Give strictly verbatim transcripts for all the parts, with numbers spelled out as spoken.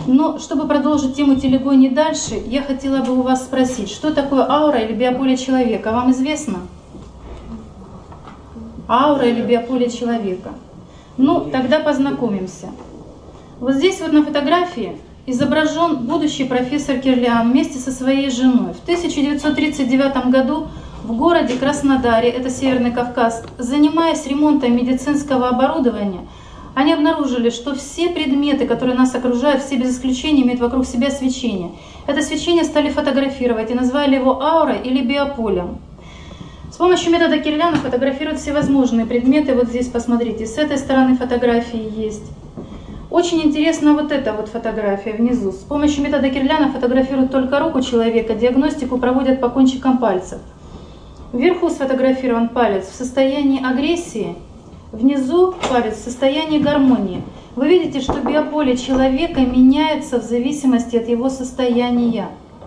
Но чтобы продолжить тему телегонии дальше, я хотела бы у вас спросить, что такое аура или биополе человека? Вам известно? Аура или биополе человека? Ну, тогда познакомимся. Вот здесь вот на фотографии изображен будущий профессор Кирлиан вместе со своей женой. В тысяча девятьсот тридцать девятом году в городе Краснодаре, это Северный Кавказ, занимаясь ремонтом медицинского оборудования, они обнаружили, что все предметы, которые нас окружают, все без исключения имеют вокруг себя свечение. Это свечение стали фотографировать и назвали его аурой или биополем. С помощью метода Кирляна фотографируют всевозможные предметы. Вот здесь посмотрите, с этой стороны фотографии есть. Очень интересна вот эта вот фотография внизу. С помощью метода Кирляна фотографируют только руку человека, диагностику проводят по кончикам пальцев. Вверху сфотографирован палец в состоянии агрессии, внизу палец в состоянии гармонии. Вы видите, что биополе человека меняется в зависимости от его состояния.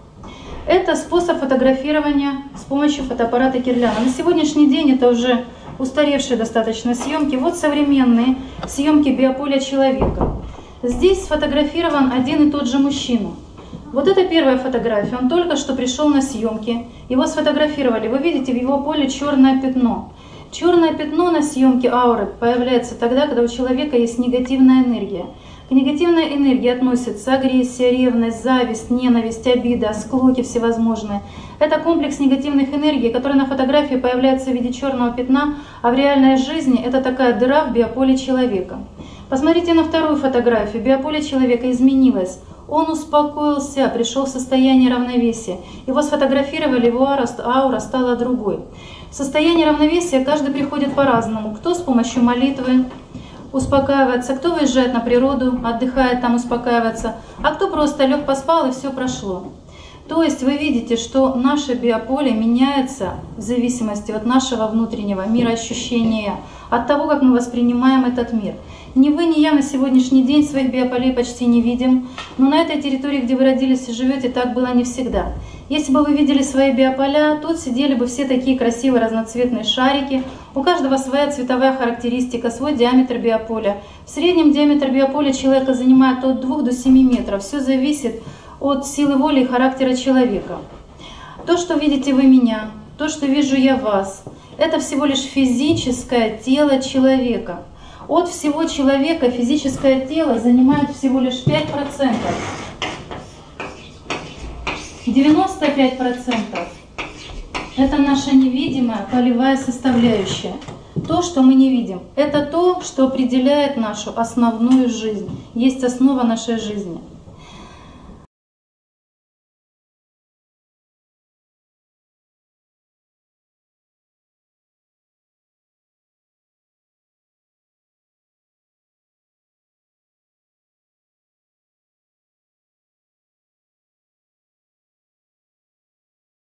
Это способ фотографирования с помощью фотоаппарата Кирляна. На сегодняшний день это уже устаревшие достаточно съемки. Вот современные съемки биополя человека. Здесь сфотографирован один и тот же мужчина. Вот это первая фотография. Он только что пришел на съемки. Его сфотографировали. Вы видите, в его поле черное пятно. Черное пятно на съемке ауры появляется тогда, когда у человека есть негативная энергия. К негативной энергии относятся агрессия, ревность, зависть, ненависть, обида, склоки всевозможные. Это комплекс негативных энергий, который на фотографии появляется в виде черного пятна, а в реальной жизни это такая дыра в биополе человека. Посмотрите на вторую фотографию. Биополе человека изменилось. Он успокоился, пришел в состояние равновесия. Его сфотографировали, его аура стала другой. В состоянии равновесия каждый приходит по-разному. Кто с помощью молитвы успокаивается, кто выезжает на природу, отдыхает там, успокаивается, а кто просто лег, поспал и все прошло. То есть вы видите, что наше биополе меняется в зависимости от нашего внутреннего мироощущения, от того, как мы воспринимаем этот мир. Ни вы, ни я на сегодняшний день своих биополей почти не видим, но на этой территории, где вы родились и живете, так было не всегда. Если бы вы видели свои биополя, тут сидели бы все такие красивые разноцветные шарики, у каждого своя цветовая характеристика, свой диаметр биополя. В среднем диаметр биополя человека занимает от двух до семи метров. Все зависит от силы воли и характера человека. То, что видите вы меня, то, что вижу я вас, это всего лишь физическое тело человека. От всего человека физическое тело занимает всего лишь пять процентов. девяносто пять процентов это наша невидимая полевая составляющая. То, что мы не видим, это то, что определяет нашу основную жизнь, есть основа нашей жизни.